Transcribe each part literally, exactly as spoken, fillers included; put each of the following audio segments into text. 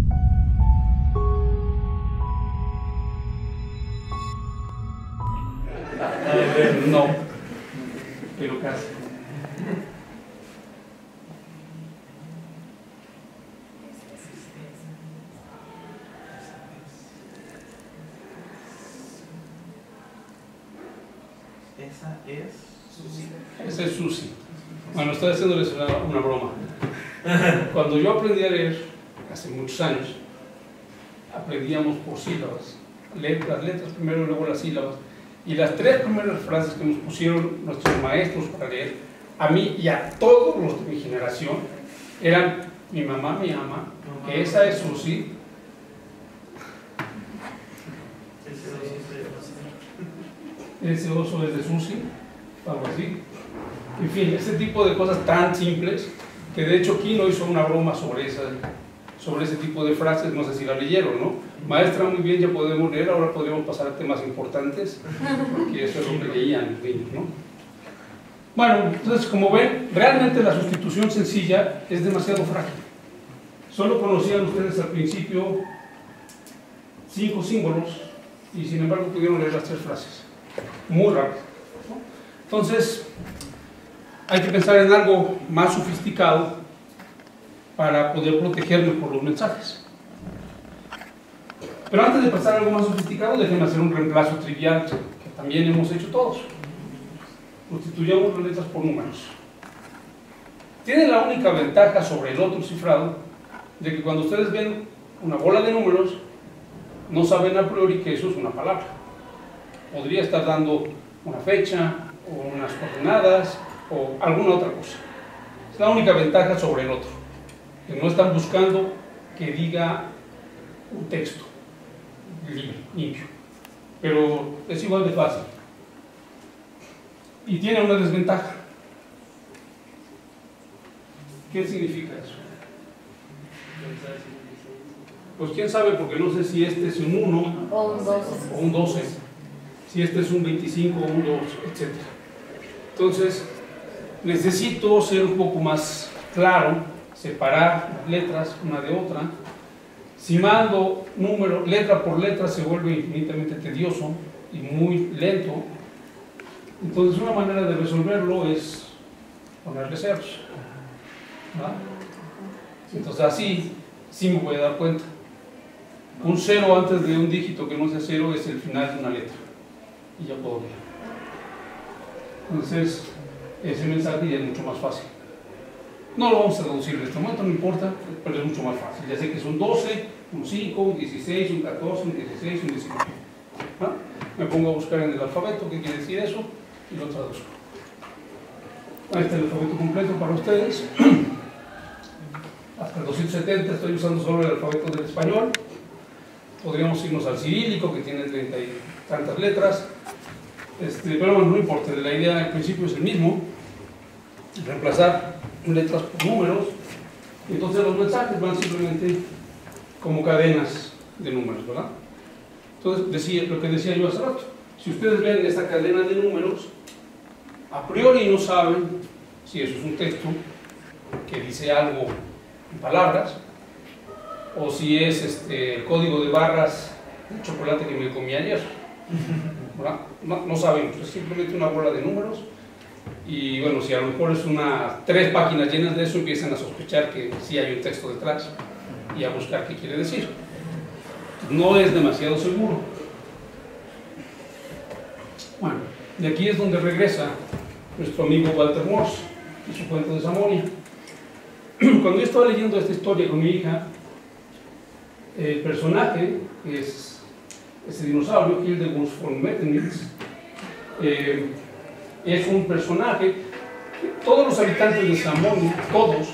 No, pero casi. Esa es Susi. Esa es Susi. Bueno, estoy haciéndoles una, una broma. Cuando yo aprendí a leer, hace muchos años, aprendíamos por sílabas. Letras, letras primero y luego las sílabas. Y las tres primeras frases que nos pusieron nuestros maestros para leer, a mí y a todos los de mi generación, eran: mi mamá me ama, que esa es Susi. Ese oso es de Susi, algo así. En fin, ese tipo de cosas tan simples, que de hecho Kino hizo una broma sobre, esa, sobre ese tipo de frases, no sé si la leyeron, ¿no? Maestra, muy bien, ya podemos leer, ahora podríamos pasar a temas importantes, porque eso es lo que leían los niños, ¿no? Bueno, entonces, como ven, realmente la sustitución sencilla es demasiado frágil. Solo conocían ustedes al principio cinco símbolos, y sin embargo pudieron leer las tres frases. Muy rápido, ¿no? Entonces, hay que pensar en algo más sofisticado para poder protegernos por los mensajes. Pero antes de pasar a algo más sofisticado, déjenme hacer un reemplazo trivial que también hemos hecho todos. Sustituyamos las letras por números. Tiene la única ventaja sobre el otro cifrado de que cuando ustedes ven una bola de números, no saben a priori que eso es una palabra. Podría estar dando una fecha, o unas coordenadas, o alguna otra cosa. Es la única ventaja sobre el otro, que no están buscando que diga un texto limpio, pero es igual de fácil. Y tiene una desventaja. ¿Qué significa eso? Pues quién sabe, porque no sé si este es un uno o un doce, o un doce, si este es un veinticinco o un dos, etcétera. Entonces, necesito ser un poco más claro, separar las letras una de otra. Si mando número, letra por letra, se vuelve infinitamente tedioso y muy lento. Entonces, una manera de resolverlo es ponerle ceros, ¿verdad? Entonces, así sí me voy a dar cuenta. Un cero antes de un dígito que no sea cero es el final de una letra, y ya puedo ver. Entonces, ese mensaje ya es mucho más fácil. No lo vamos a traducir en este momento, no importa, pero es mucho más fácil. Ya sé que son doce, un cinco, un dieciséis, un catorce, un dieciséis, un diecinueve. ¿Ah? Me pongo a buscar en el alfabeto qué quiere decir eso y lo traduzco. Ahí está el alfabeto completo para ustedes. Hasta el doscientos setenta estoy usando solo el alfabeto del español. Podríamos irnos al cirílico, que tiene treinta y tantas letras. Este, pero bueno, no importa, la idea al principio es el mismo: reemplazar letras por números. Entonces los mensajes van simplemente como cadenas de números, ¿verdad? Entonces, decía, lo que decía yo hace rato, si ustedes ven esta cadena de números, a priori no saben si eso es un texto que dice algo en palabras, o si es este, el código de barras de chocolate que me comí ayer, ¿verdad? No, no sabemos, es simplemente una bola de números. Y bueno, si a lo mejor es una tres páginas llenas de eso, empiezan a sospechar que sí hay un texto detrás y a buscar qué quiere decir. No es demasiado seguro. Bueno, y aquí es donde regresa nuestro amigo Walter Morse y su cuento de Samonia. Cuando yo estaba leyendo esta historia con mi hija, el personaje, que es ese dinosaurio, Hildegunst von Mettenitz, eh, es un personaje que todos los habitantes de Samonia, todos,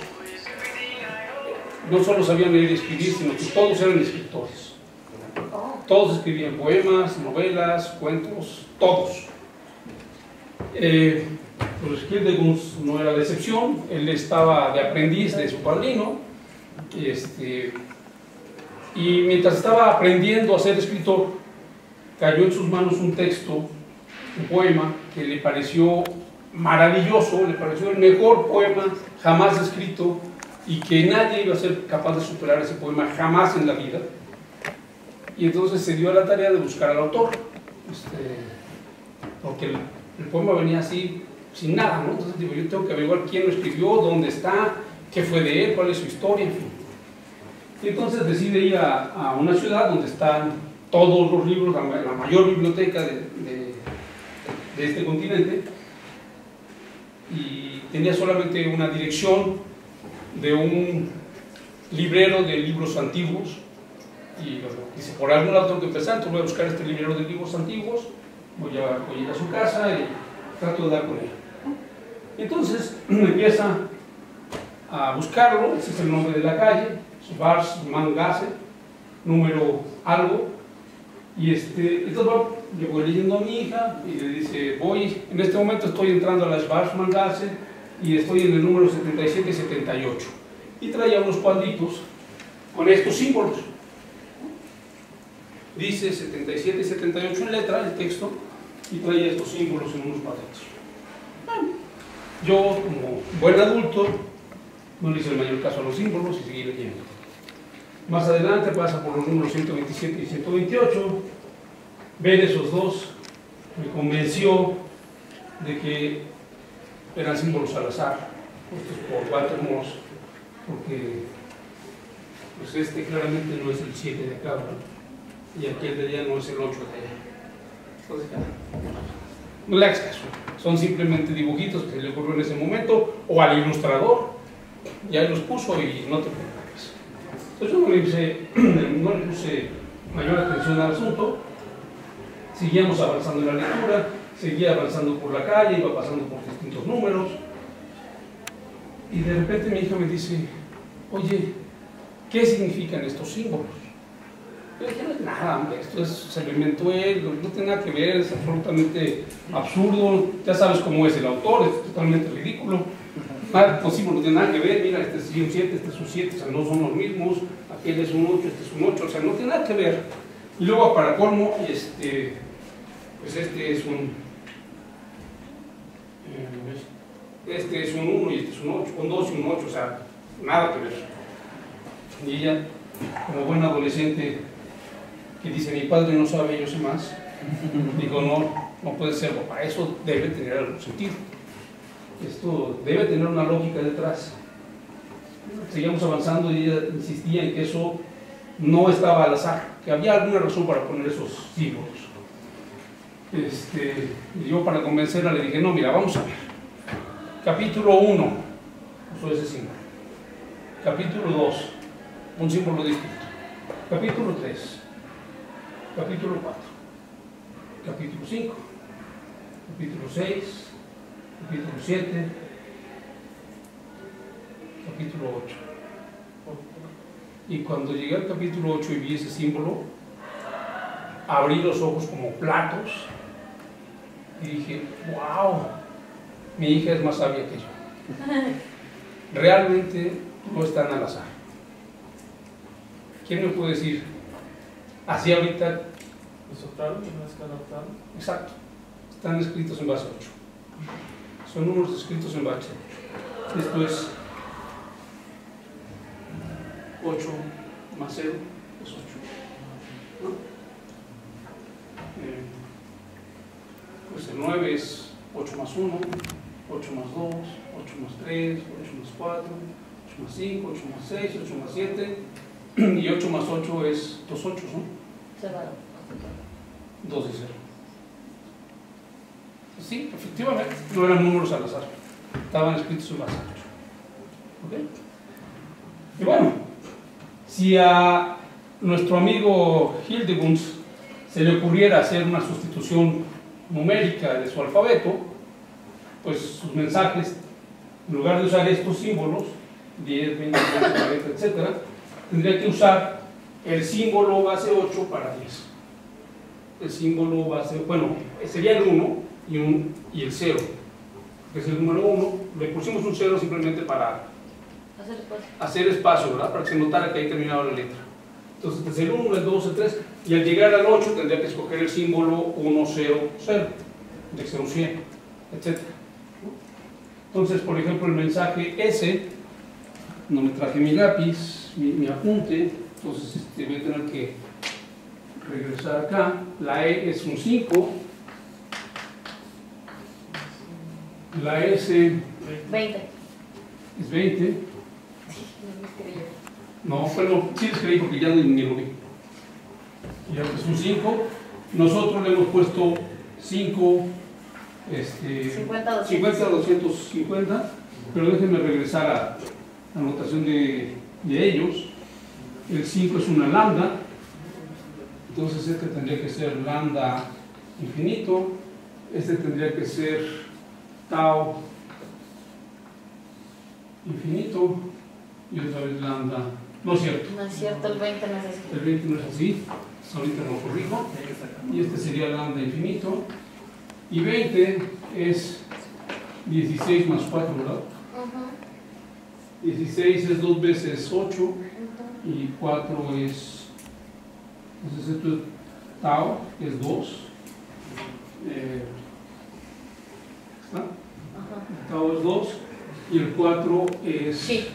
no solo sabían leer y escribir, sino que todos eran escritores. Todos escribían poemas, novelas, cuentos, todos. Eh, pues Hildegunst no era la excepción, él estaba de aprendiz de su padrino, este, y mientras estaba aprendiendo a ser escritor, cayó en sus manos un texto, un poema que le pareció maravilloso, le pareció el mejor poema jamás escrito y que nadie iba a ser capaz de superar ese poema jamás en la vida. Y entonces se dio a la tarea de buscar al autor, este, porque el, el poema venía así, sin nada, ¿no? Entonces digo, yo tengo que averiguar quién lo escribió, dónde está, qué fue de él, cuál es su historia, en fin. Y entonces decide ir a, a una ciudad donde están todos los libros, la, la mayor biblioteca de, de, de este continente, y tenía solamente una dirección de un librero de libros antiguos, y bueno, dice, por algún lado tengo que empezar, entonces voy a buscar este librero de libros antiguos, voy a, voy a ir a su casa y trato de dar con él. Y entonces empieza a buscarlo, ese es el nombre de la calle, Schwarzmanngasse, número algo, y este, entonces yo voy leyendo a mi hija y le dice, voy, en este momento estoy entrando a la Schwarzmanngasse y estoy en el número setenta y siete setenta y ocho, y traía unos cuadritos con estos símbolos. Dice setenta y siete y setenta y ocho en letra, el texto, y traía estos símbolos en unos cuadritos. Bueno, yo, como buen adulto, no le hice el mayor caso a los símbolos y seguí leyendo. Más adelante pasa por los números ciento veintisiete y ciento veintiocho. Ver esos dos me convenció de que eran símbolos al azar, puestos por Walter Morse, porque pues este claramente no es el siete de acá, ¿no? Y aquel de allá no es el ocho de allá. Entonces, no le hagas caso, son simplemente dibujitos que se le ocurrió en ese momento, o al ilustrador, ya los puso y no te preocupes. Entonces yo no le, puse, no le puse mayor atención al asunto, seguíamos avanzando en la lectura, seguía avanzando por la calle, iba pasando por distintos números, y de repente mi hija me dice, oye, ¿qué significan estos símbolos? Yo dije, no es nada, hombre, esto es, se lo inventó él, no tiene nada que ver, es absolutamente absurdo, ya sabes cómo es el autor, es totalmente ridículo, nada posible, no tiene nada que ver, mira, este es un siete, este es un siete, o sea, no son los mismos, aquel es un ocho, este es un ocho, o sea, no tiene nada que ver. Y luego, para colmo, este, pues este es un, este es un uno y este es un ocho, un dos y un ocho, o sea, nada que ver. Y ella, como buena adolescente, que dice, mi padre no sabe, yo sé más, digo, no, no puede ser, papá, eso debe tener algún sentido, esto debe tener una lógica detrás. Seguíamos avanzando y ella insistía en que eso no estaba al azar, que había alguna razón para poner esos símbolos. Este, y yo, para convencerla, le dije, no, mira, vamos a ver, capítulo uno, usó ese símbolo, capítulo dos, un símbolo distinto, capítulo tres, capítulo cuatro, capítulo cinco, capítulo seis, capítulo siete, capítulo ocho. Y cuando llegué al capítulo ocho y vi ese símbolo, abrí los ojos como platos y dije, wow, mi hija es más sabia que yo. Realmente no están al azar. ¿Quién me puede decir? Así ahorita. ¿Es octavo y no es cada octavo? Exacto. Están escritos en base ocho. Son números escritos en base ocho. Esto es ocho más cero es ocho. ¿No? Eh, pues el nueve es ocho más uno, ocho más dos, ocho más tres, ocho más cuatro, ocho más cinco, ocho más seis, ocho más siete. Y ocho más ocho es dos ochos, ¿no? Cerrado. dos y cero. Sí, efectivamente, no eran números al azar, estaban escritos en base ocho. ¿Ok? Y bueno, si a nuestro amigo Hildegunst se le ocurriera hacer una sustitución numérica de su alfabeto, pues sus mensajes, en lugar de usar estos símbolos, diez, veinte, treinta, cuarenta, etcétera, tendría que usar el símbolo base ocho para diez. El símbolo base, bueno, sería el uno y, un, y el cero, que es el número uno. Le pusimos un cero simplemente para Hacer espacio. hacer espacio, ¿verdad? Para que se notara que ahí terminaba la letra. Entonces, desde el uno, el dos, el tres, y al llegar al ocho tendría que escoger el símbolo uno, cero, cero, de que sea un cien, etcétera. Entonces, por ejemplo, el mensaje S no me traje mi lápiz, mi, mi apunte, entonces este, voy a tener que regresar acá. La E es un cinco, la S veinte. es veinte. No me escribió. No, bueno, sí les creí porque ya ni, ni lo vi. Ya es un cinco. Nosotros le hemos puesto cinco, este, cincuenta, doscientos. cincuenta, doscientos cincuenta, pero déjenme regresar a la notación de, de ellos. El cinco es una lambda, entonces este tendría que ser lambda infinito, este tendría que ser tau infinito y otra vez lambda. No es cierto. No es cierto, el veinte no es así. El veinte no es así, ahorita lo corrijo. Y este sería lambda infinito. Y veinte es dieciséis más cuatro, ¿verdad? Ujú, dieciséis es dos veces ocho ujú. y cuatro es. Entonces esto es tau, que es dos. Eh, ¿Está? Ajá. El tau es dos y el cuatro es. Sí.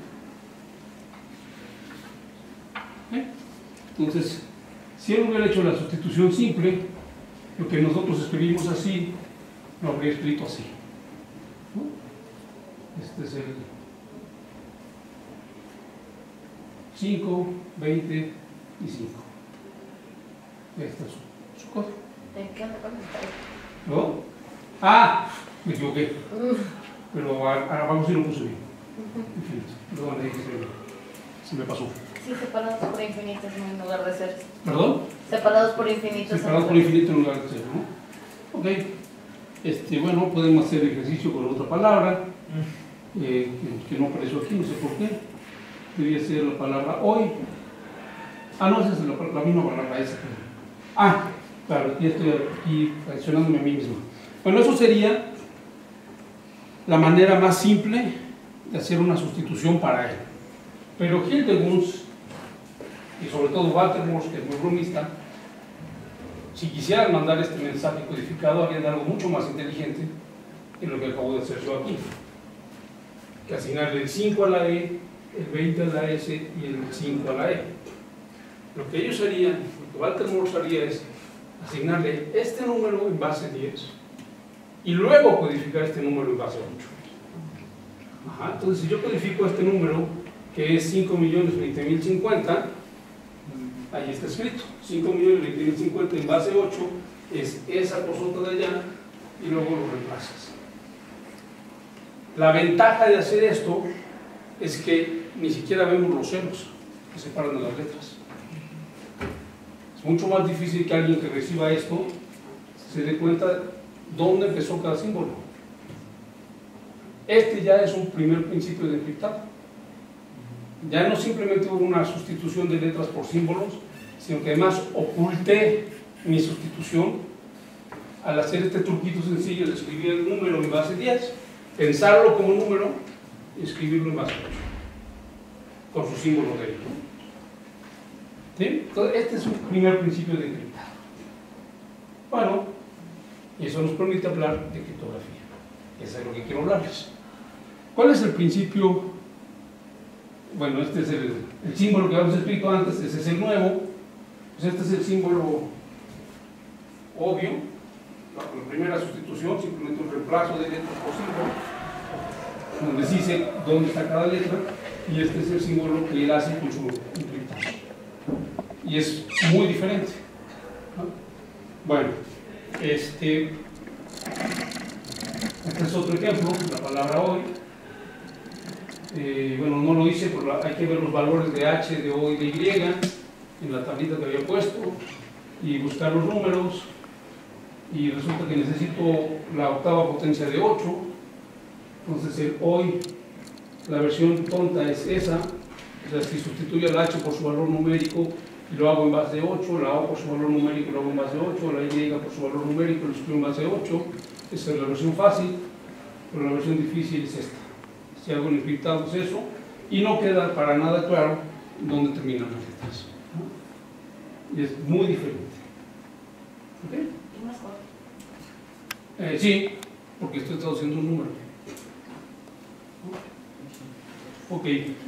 Entonces, si él hubiera hecho la sustitución simple, lo que nosotros escribimos así, lo habría escrito así, ¿no? Este es el cinco, veinte y cinco. Este es su, su código. ¿De qué onda con el ¿No? Ah, me equivoqué. Uf. Pero ahora vamos a ir lo puse bien. Ujú. Infinito. Perdón, ahí que se, se me pasó. Sí, separados por infinitos en lugar de ser. ¿Perdón? Separados por infinitos. Separados por infinito en lugar de cero, ¿no? Ok. Este, bueno, podemos hacer ejercicio con otra palabra eh, que, que no apareció aquí, no sé por qué. Debería ser la palabra hoy. Ah, no, esa es la, la misma palabra esa. Ah, claro, ya estoy aquí adicionándome a mí mismo. Bueno, eso sería la manera más simple de hacer una sustitución para él. Pero Hildegunst, y sobre todo Walter-Morse, que es muy bromista, si quisieran mandar este mensaje codificado, harían algo mucho más inteligente que lo que acabo de hacer yo aquí. Que asignarle el cinco a la E, el veinte a la S y el cinco a la E. Lo que ellos harían, lo que Walter-Morse haría es asignarle este número en base diez y luego codificar este número en base ocho. Ajá, entonces, si yo codifico este número, que es cinco millones veinte mil cincuenta, ahí está escrito, cinco millones veinte mil cincuenta en base ocho, es esa cosota de allá, y luego lo reemplazas. La ventaja de hacer esto es que ni siquiera vemos los ceros que separan de las letras. Es mucho más difícil que alguien que reciba esto se dé cuenta dónde empezó cada símbolo. Este ya es un primer principio de encriptado. Ya no simplemente hubo una sustitución de letras por símbolos, sino que además oculté mi sustitución al hacer este truquito sencillo de escribir el número en base diez, pensarlo como número y escribirlo en base ocho, con su símbolo de ello. ¿Sí? Entonces, este es un primer principio de encriptado. Bueno, y eso nos permite hablar de criptografía. Eso es lo que quiero hablarles. ¿Cuál es el principio? Bueno, este es el, el símbolo que habíamos escrito antes, ese es el nuevo. Pues este es el símbolo obvio, la primera sustitución, simplemente un reemplazo de letras por símbolo, donde sí sé dónde está cada letra, y este es el símbolo que él hace con su encriptación. Y es muy diferente, ¿no? Bueno, este, este es otro ejemplo, la palabra hoy. Eh, bueno, no lo hice, pero hay que ver los valores de H, de O y de Y en la tablita que había puesto y buscar los números, y resulta que necesito la octava potencia de ocho. Entonces el hoy, la versión tonta es esa, o sea, si sustituyo el H por su valor numérico y lo hago en base de ocho, la O por su valor numérico y lo hago en base de ocho, la Y por su valor numérico y lo escribo en base de ocho. Esa es la versión fácil, pero la versión difícil es esta. Si hago el encriptado es eso, y no queda para nada claro dónde terminan las letras, ¿no? Y es muy diferente. ¿Ok? ¿Qué más corto? Eh, sí, porque estoy traduciendo un número. Ok.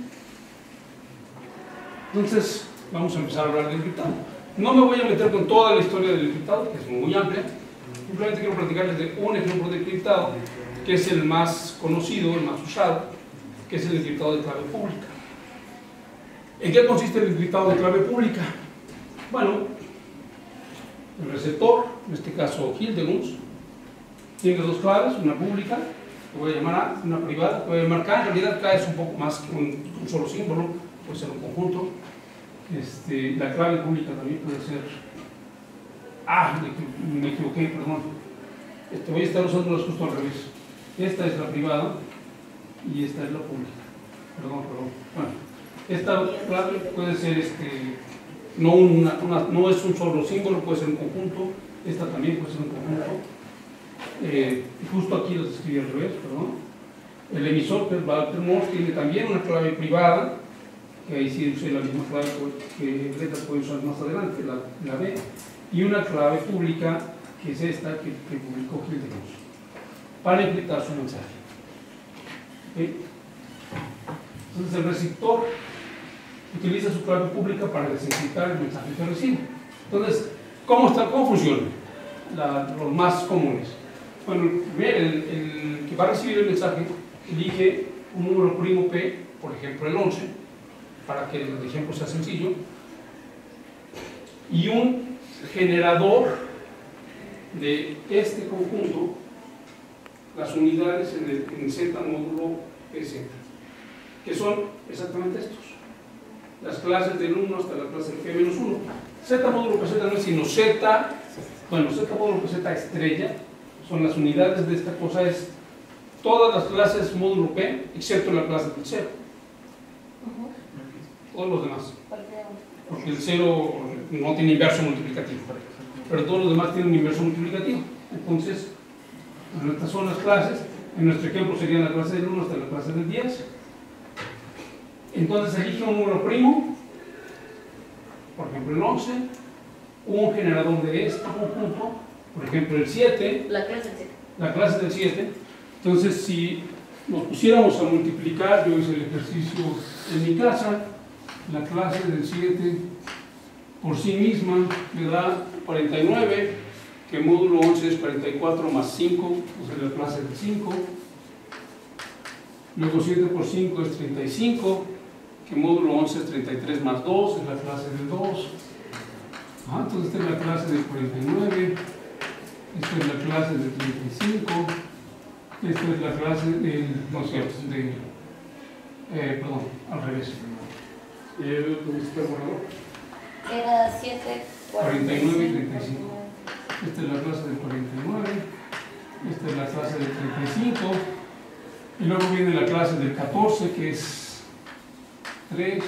Entonces, vamos a empezar a hablar del encriptado. No me voy a meter con toda la historia del encriptado, que es muy amplia. Simplemente quiero platicarles de un ejemplo de encriptado, que es el más conocido, el más usado, que es el encriptado de clave pública. ¿En qué consiste el encriptado de clave pública? Bueno, el receptor, en este caso Hildegunst, tiene dos claves, una pública, que voy a llamar A, una privada, que voy a llamar K. En realidad K es un poco más que un, un solo símbolo, puede ser un conjunto. Este, la clave pública también puede ser... Ah, me, me equivoqué, perdón. Este, voy a estar usándolas justo al revés. Esta es la privada y esta es la pública. Perdón, perdón. Bueno, esta clave puede ser, este, no, una, una, no es un solo símbolo, puede ser un conjunto. Esta también puede ser un conjunto. Eh, justo aquí los escribí al revés, perdón. El emisor, que es Walter Morse, tiene también una clave privada, que ahí sí usé la misma clave que Greta puede usar más adelante, la, la B, y una clave pública, que es esta que, que publicó Hildegunst, para encriptar su mensaje. ¿Okay? Entonces el receptor utiliza su clave pública para desencriptar el mensaje que recibe. Entonces, ¿cómo, está, cómo funciona? La, los más comunes. Bueno, el, el que va a recibir el mensaje elige un número primo P, por ejemplo el once, para que el ejemplo sea sencillo, y un generador de este conjunto, las unidades en el en Z módulo P Z, que son exactamente estos, las clases del uno hasta la clase de P menos uno. Z módulo P Z no es sino Z, bueno, Z módulo P Z estrella, son las unidades de esta cosa, es todas las clases módulo P, excepto la clase del cero. Todos los demás, porque el cero no tiene inverso multiplicativo, pero todos los demás tienen un inverso multiplicativo. Entonces, bueno, estas son las clases. En nuestro ejemplo serían la clase del uno hasta la clase del diez. Entonces elige un número primo, por ejemplo el once, un generador de este conjunto, por ejemplo el siete, La clase del siete. la clase del siete. Entonces, si nos pusiéramos a multiplicar, yo hice el ejercicio en mi casa, la clase del siete por sí misma me da cuarenta y nueve, que módulo once es cuarenta y cuatro más cinco, o sea, la clase del cinco. Luego siete por cinco es treinta y cinco, que módulo once es treinta y tres más dos, es la clase del dos. Ah, entonces esta es la clase del cuarenta y nueve, esta es la clase del treinta y cinco, esta es la clase del, no es cierto, de, eh, perdón, al revés. Eh, ¿Tuviste el borrador? Era siete, cuarenta y nueve y treinta y cinco. Esta es la clase del cuarenta y nueve, esta es la clase del treinta y cinco, y luego viene la clase del catorce, que es tres,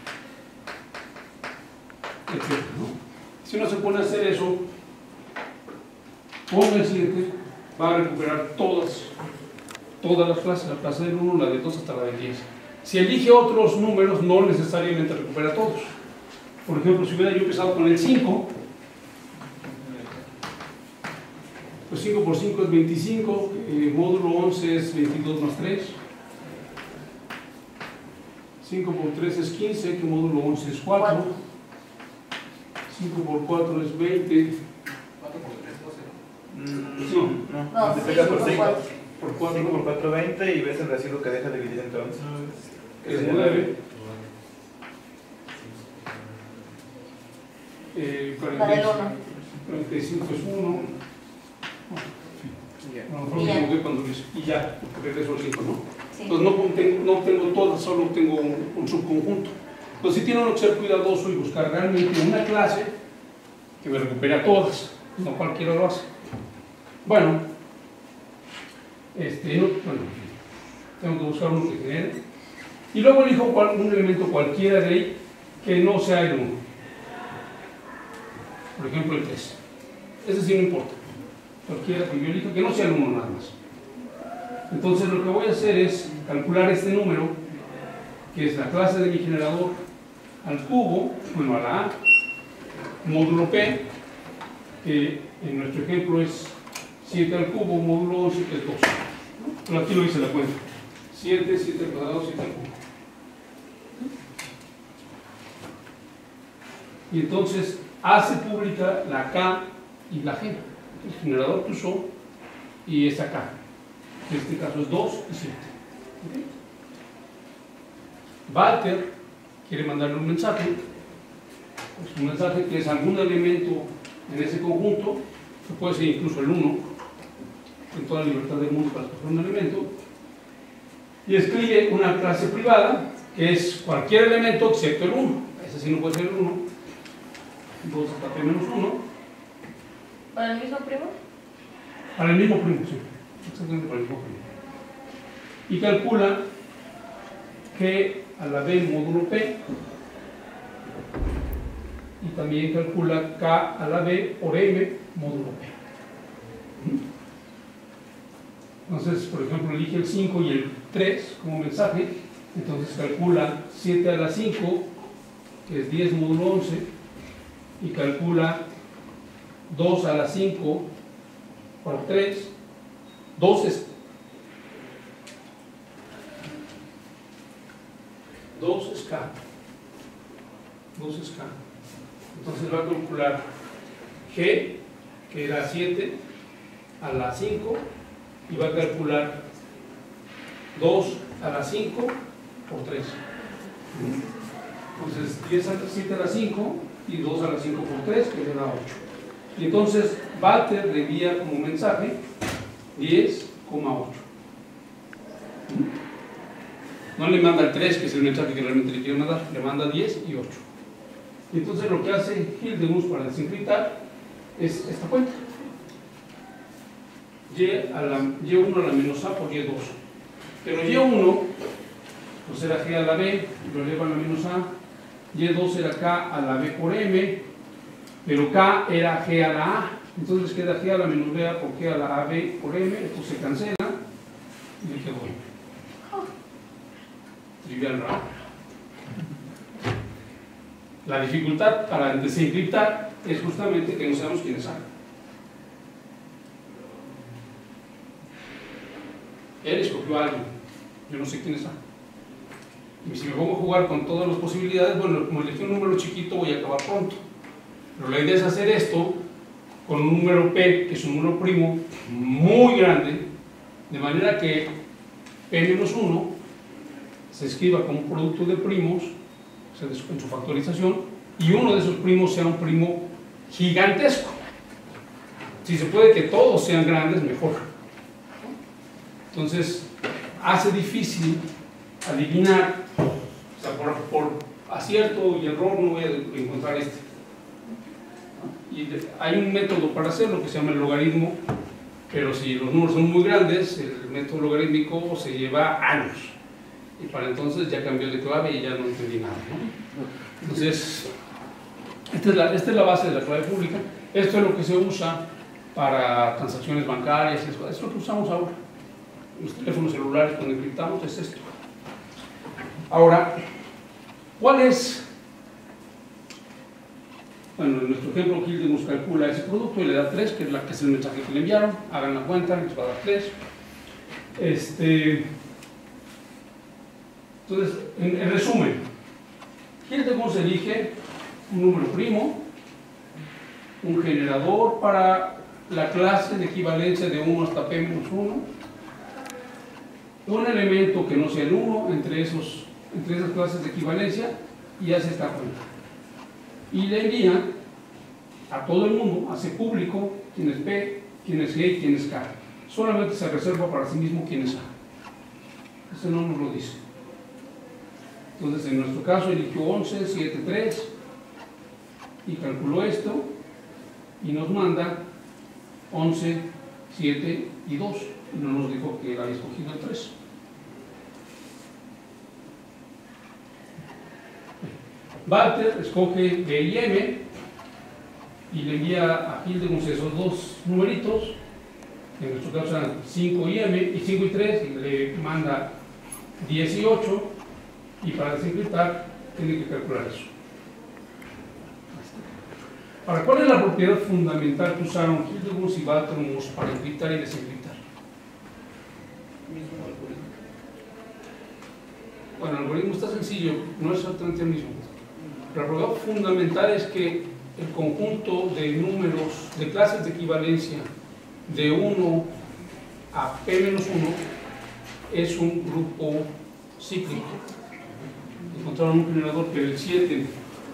etcétera, ¿no? Si uno se pone a hacer eso, con el siete va a recuperar todas, todas las clases, la clase del uno, la del dos hasta la del diez. Si elige otros números, no necesariamente recupera todos. Por ejemplo, si hubiera yo empezado con el cinco, pues cinco por cinco es veinticinco, eh, módulo once es veintidós más tres, cinco por tres es quince, que módulo once es cuatro, cinco por cuatro es veinte, cuatro por tres, doce. no, No, No, multiplicas por cinco por cinco. cuatro. por cuatro, cinco por cuatro, veinte, y ves el residuo que deja de dividir entre once. que es nueve, eh, La del uno. cuarenta y cinco es uno, a lo mejor me Y ya. equivoqué cuando lo hice, y ya, regreso al cinco, ¿no? Sí. Entonces no tengo, no tengo todas, solo tengo un, un subconjunto. Entonces sí tiene uno que ser cuidadoso y buscar realmente una clase que me recupere a todas, no cualquiera lo hace. Bueno, este, no, bueno, tengo que buscar uno que genere. Y luego elijo cual, un elemento cualquiera de ahí que no sea el uno. Por ejemplo el tres. Ese sí no importa. Cualquiera que yo elija que no sea el uno nada más. Entonces lo que voy a hacer es calcular este número, que es la clase de mi generador, al cubo, bueno, a la A, módulo P, que en nuestro ejemplo es siete al cubo, módulo once, que es dos. Pero aquí lo hice la cuenta. siete, siete al cuadrado, siete al cubo. y entonces hace pública la K y la G, el generador que usó y esta K, que en este caso es dos y siete. ¿Okay? Walter quiere mandarle un mensaje, pues un mensaje que es algún elemento en ese conjunto, que puede ser incluso el uno, en toda libertad del mundo para escoger un elemento, y escribe una clase privada que es cualquier elemento excepto el uno. Ese sí no puede ser el uno, dos hasta p menos uno. ¿Para el mismo primo? Para el mismo primo, sí, exactamente para el mismo primo. Y calcula G a la B módulo P, y también calcula K a la B por M módulo P. Entonces, por ejemplo, elige el cinco y el tres como mensaje, entonces calcula siete a la cinco, que es diez módulo once, y calcula dos a la cinco por tres, dos es, dos es K, dos es K. Entonces va a calcular G, que era siete a la cinco, y va a calcular dos a la cinco por tres. Entonces diez a la siete a la cinco y dos a la cinco por tres, que le da ocho. Y entonces Walter le envía como mensaje diez coma ocho. No le manda el tres, que es el mensaje que realmente le quiero mandar, le manda diez y ocho. Y entonces lo que hace Hildemus para desencriptar es esta cuenta. Y, a la, y uno a la menos A por Y dos. Pero Y uno pues era G a la B, lo eleva a la menos A. Y dos era K a la B por M, pero K era G a la A. Entonces queda G a la menos B A por G a la A B por M. Esto se cancela y le quedó M. Trivial, ¿verdad? La dificultad para desencriptar es justamente que no sabemos quién es A. Él escogió a alguien, yo no sé quién es A. Y si me pongo a jugar con todas las posibilidades, bueno, como elegí un número chiquito voy a acabar pronto. Pero la idea es hacer esto con un número P, que es un número primo muy grande, de manera que P menos uno se escriba como un producto de primos, o sea, en su factorización, y uno de esos primos sea un primo gigantesco. Si se puede que todos sean grandes, mejor. Entonces, hace difícil adivinar, o sea, por, por acierto y error no voy a encontrar este. Y hay un método para hacerlo que se llama el logaritmo, pero si los números son muy grandes, el método logarítmico se lleva años. Y para entonces ya cambió de clave y ya no entendí nada, ¿no? Entonces, esta es, la, esta es la base de la clave pública. Esto es lo que se usa para transacciones bancarias, esto es lo que usamos ahora. Los teléfonos celulares cuando encriptamos es esto. Ahora, ¿cuál es? Bueno, en nuestro ejemplo, Hildemus calcula ese producto y le da tres, que es, la, que es el mensaje que le enviaron. Hagan la cuenta, les va a dar tres. Este, entonces, en, en resumen, Hildemus elige un número primo, un generador para la clase de equivalencia de uno hasta p menos uno, un elemento que no sea el uno entre, esos, entre esas clases de equivalencia, y hace esta cuenta. Y le envía a todo el mundo, hace público quién es P, quién es G y quién es K. Solamente se reserva para sí mismo quién es A. Eso no nos lo dice. Entonces, en nuestro caso, eligió once, siete, tres y calculó esto y nos manda once, siete y dos. Y no nos dijo que había escogido el tres. Walter escoge B y M y le envía a Hildemus esos dos numeritos, en nuestro caso eran cinco y M, y cinco y tres, y le manda diez y ocho, y para desencriptar tiene que calcular eso. Ahora, ¿cuál es la propiedad fundamental que usaron Hildemus y Walter para encriptar y desencriptar? Mismo algoritmo. Bueno, el algoritmo está sencillo, no es exactamente el mismo. La propiedad fundamental es que el conjunto de números, de clases de equivalencia de uno a P menos uno es un grupo cíclico. Encontraron un generador que era el siete.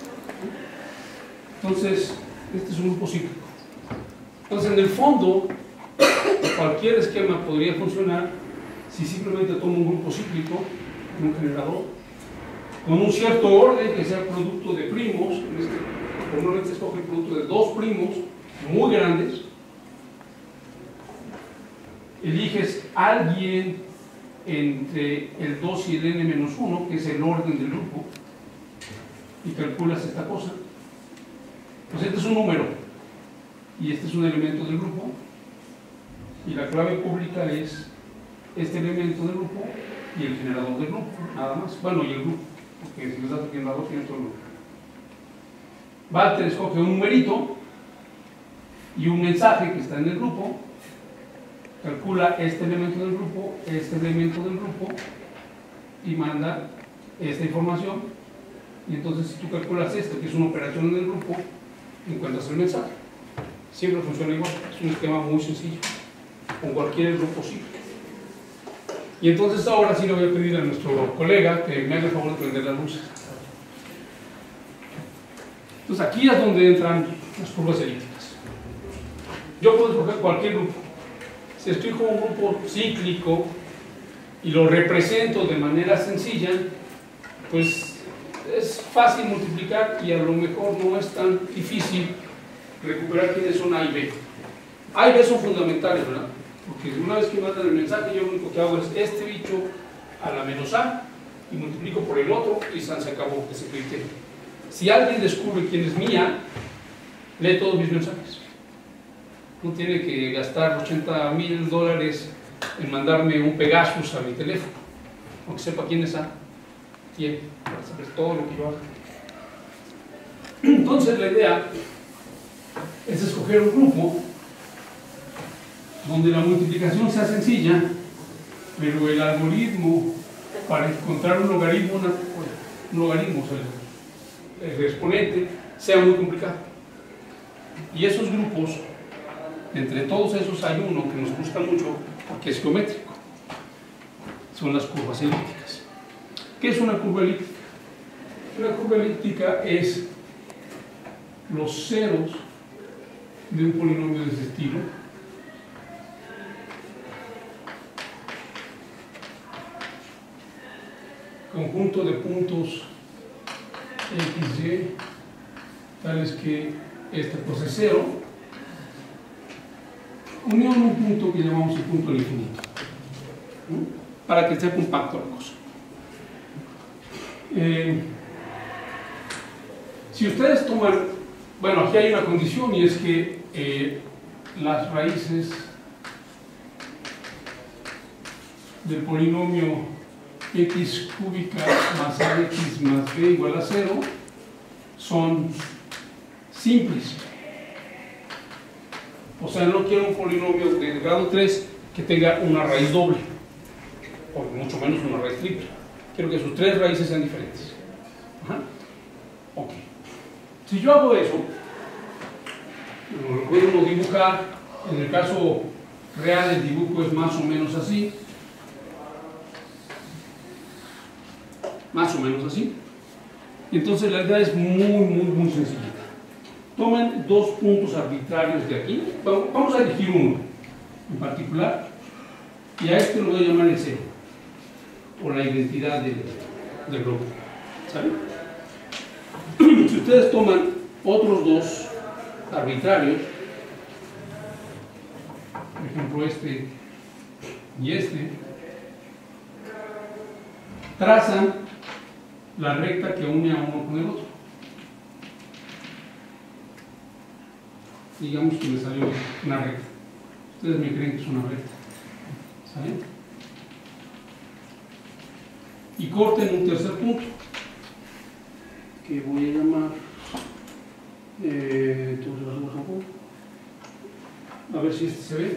Entonces, este es un grupo cíclico. Entonces, en el fondo, cualquier esquema podría funcionar si simplemente tomo un grupo cíclico, un generador, con un cierto orden que sea producto de primos. En este, normalmente escoge el producto de dos primos muy grandes. Eliges alguien entre el dos y el n menos uno, que es el orden del grupo, y calculas esta cosa. Pues este es un número y este es un elemento del grupo, y la clave pública es este elemento del grupo y el generador del grupo, nada más. Bueno, y el grupo, porque si les das el generador tiene todo el grupo. Walter escoge un numerito y un mensaje que está en el grupo, calcula este elemento del grupo, este elemento del grupo, y manda esta información. Y entonces, si tú calculas esto, que es una operación en el grupo, encuentras el mensaje. Siempre funciona igual, es un esquema muy sencillo, con cualquier grupo cíclico. Y entonces ahora sí le voy a pedir a nuestro colega que me haga el favor de prender las luces. Entonces aquí es donde entran las curvas elípticas. Yo puedo escoger cualquier grupo. Si escojo un grupo cíclico y lo represento de manera sencilla, pues es fácil multiplicar y a lo mejor no es tan difícil recuperar quiénes son A y B. A y B son fundamentales, ¿verdad? Porque una vez que mandan el mensaje, yo lo único que hago es este bicho a la menos A y multiplico por el otro y se acabó ese criterio. Si alguien descubre quién es mía, lee todos mis mensajes. No tiene que gastar ochenta mil dólares en mandarme un Pegasus a mi teléfono, aunque sepa quién es A. Tiene para saber todo lo que yo haga. Entonces la idea es escoger un grupo donde la multiplicación sea sencilla, pero el algoritmo para encontrar un logaritmo, una, un logaritmo, o sea, el exponente, sea muy complicado. Y esos grupos, entre todos esos hay uno que nos gusta mucho porque es geométrico. Son las curvas elípticas. ¿Qué es una curva elíptica? Una curva elíptica es los ceros de un polinomio de ese estilo conjunto de puntos x, y tales que este pues es cero unión un punto que llamamos el punto del infinito, ¿no? Para que sea compacto la cosa. Eh, si ustedes toman, bueno, aquí hay una condición y es que eh, las raíces del polinomio x cúbica más ax más b igual a cero son simples. O sea, no quiero un polinomio de grado tres que tenga una raíz doble, o mucho menos una raíz triple. Quiero que sus tres raíces sean diferentes. Ajá. Ok. Si yo hago eso, lo puedo dibujar. En el caso real, el dibujo es más o menos así. Más o menos así. Y entonces la idea es muy, muy, muy sencilla. Tomen dos puntos arbitrarios de aquí. Vamos a elegir uno en particular. Y a este lo voy a llamar el cero, o la identidad del, del grupo. ¿Saben? Si ustedes toman otros dos arbitrarios, por ejemplo este y este, trazan la recta que une a uno con el otro. Digamos que me salió una recta. Ustedes me creen que es una recta. ¿Saben? Y corten un tercer punto que voy a llamar eh, entonces vamos a, a ver si este se ve.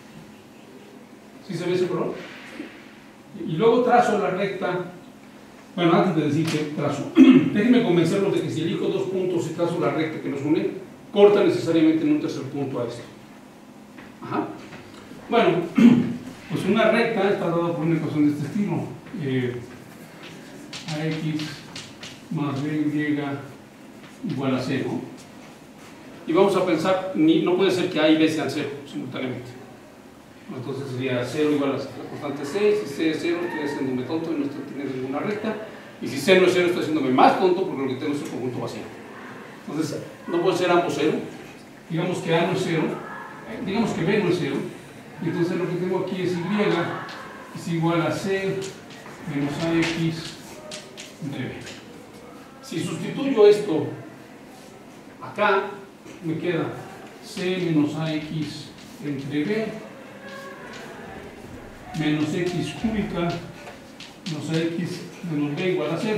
¿Sí se ve ese color? Y luego trazo la recta Bueno, antes de decir que trazo, déjenme convencerlos de que si elijo dos puntos y trazo la recta que nos une, corta necesariamente en un tercer punto a esto. Ajá. Bueno, pues una recta está dada por una ecuación de este estilo. Eh, ax más by igual a cero. Y vamos a pensar, ni, no puede ser que a y b sean cero simultáneamente. Entonces sería cero igual a la constante c. Si c es cero, estoy haciéndome tonto y no estoy teniendo ninguna recta. Y si c no es cero, estoy haciéndome más tonto porque lo que tengo es el conjunto vacío. Entonces, no puede ser ambos cero. Digamos que a no es cero, digamos que b no es cero. Y entonces lo que tengo aquí es y es igual a c menos ax entre b. Si sustituyo esto acá, me queda c menos ax entre b menos x cúbica menos ax menos b igual a cero.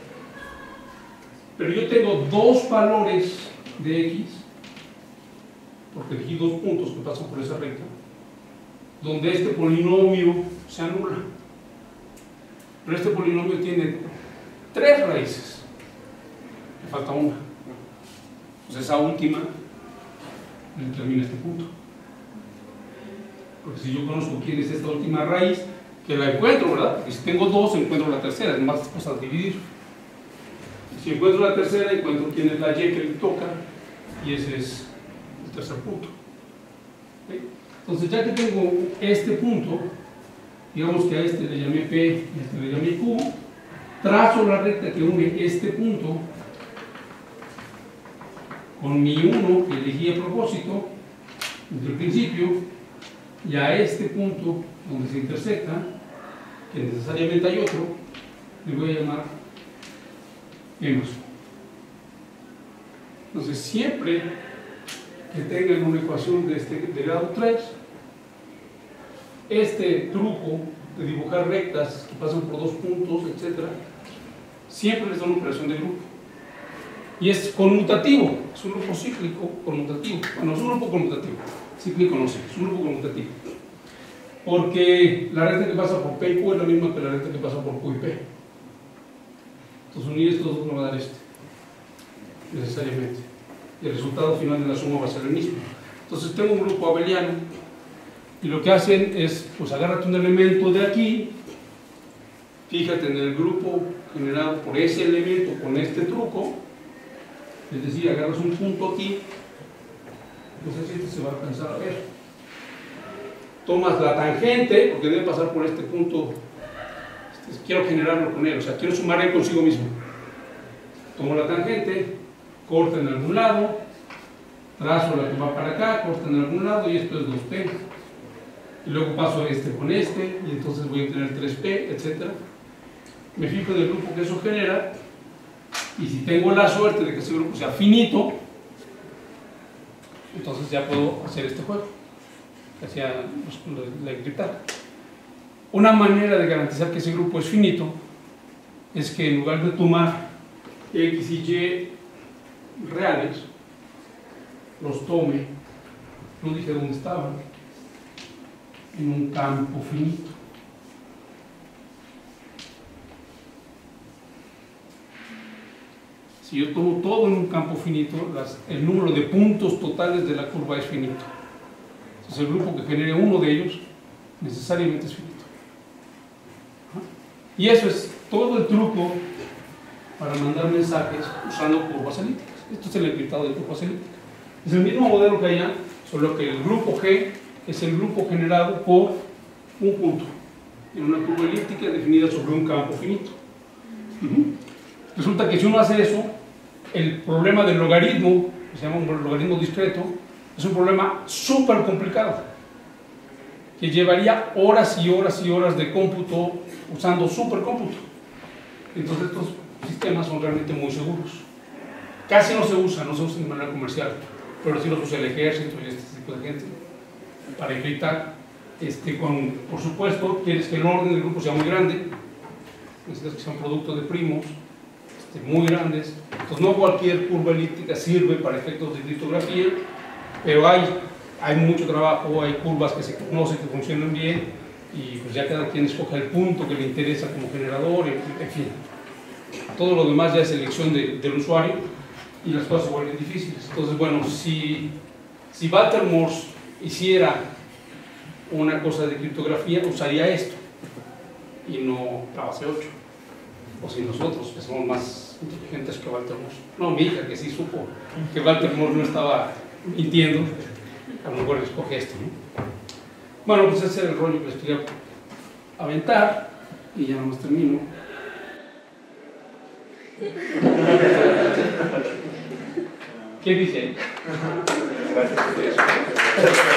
Pero yo tengo dos valores de x, porque elegí dos puntos que pasan por esa recta, donde este polinomio se anula. Pero este polinomio tiene tres raíces. Me falta una. Pues esa última determina este punto. Porque si yo conozco quién es esta última raíz, que la encuentro, ¿verdad? Y si tengo dos, encuentro la tercera, es más cosa de dividir. Y si encuentro la tercera, encuentro quién es la y que le toca, y ese es el tercer punto. ¿Sí? Entonces, ya que tengo este punto, digamos que a este le llamé P y a este le llamé Q, trazo la recta que une este punto con mi uno que elegí a propósito desde el principio, y a este punto donde se intersecta, que necesariamente hay otro, le voy a llamar P más Q. Entonces, siempre que tengan una ecuación de, este, de grado tres, este truco de dibujar rectas que pasan por dos puntos, etcétera, siempre les da una operación de grupo. Y es conmutativo, es un grupo cíclico conmutativo. Bueno, es un grupo conmutativo, cíclico no sé, es un grupo conmutativo. Porque la recta que pasa por P y Q es la misma que la recta que pasa por Q y P. Entonces unir estos dos me va a dar este, necesariamente. Y el resultado final de la suma va a ser el mismo. Entonces tengo un grupo abeliano, y lo que hacen es, pues agárrate un elemento de aquí, fíjate en el grupo generado por ese elemento con este truco, es decir, agarras un punto aquí, no sé si este se va a alcanzar a ver, tomas la tangente, porque debe pasar por este punto, este, quiero generarlo con él, o sea, quiero sumar él consigo mismo, tomo la tangente, corta en algún lado, trazo la que va para acá, corta en algún lado, y esto es dos P, y luego paso este con este, y entonces voy a tener tres P, etcétera. Me fijo en el grupo que eso genera, y si tengo la suerte de que ese grupo sea finito, entonces ya puedo hacer este juego que hacía la encriptar. Una manera de garantizar que ese grupo es finito es que en lugar de tomar X y Y reales, los tome, no dije dónde estaban, en un campo finito. Si yo tomo todo en un campo finito, las, el número de puntos totales de la curva es finito. Entonces el grupo que genere uno de ellos necesariamente es finito. Y eso es todo el truco para mandar mensajes usando curvas elípticas. Esto es el encriptado de curvas elípticas. Es el mismo modelo que allá, solo que el grupo G es el grupo generado por un punto en una curva elíptica definida sobre un campo finito. Uh-huh. Resulta que si uno hace eso, el problema del logaritmo, que se llama un logaritmo discreto, es un problema súper complicado, que llevaría horas y horas y horas de cómputo usando supercómputo. Entonces estos sistemas son realmente muy seguros. Casi no se usan, no se usan de manera comercial, pero sí los usa el ejército y este tipo de gente para encriptar. Este, con, por supuesto, quieres que el orden del grupo sea muy grande, necesitas que sea un producto de primos este, muy grandes. Entonces no cualquier curva elíptica sirve para efectos de criptografía, pero hay, hay mucho trabajo, hay curvas que se conocen, que funcionan bien, y pues ya cada quien escoge el punto que le interesa como generador, en fin. Todo lo demás ya es elección de, del usuario y las cosas se vuelven difíciles. Entonces, bueno, si, si Walter Morse hiciera una cosa de criptografía, usaría esto y no la base ocho. O si nosotros, que somos más inteligentes que Walter Morse. No, mi hija, que sí supo que Walter Morse no estaba mintiendo, a lo mejor escoge esto, ¿no? Bueno, pues ese es el rollo que les quería aventar y ya no más termino. ¿Qué dice ahí?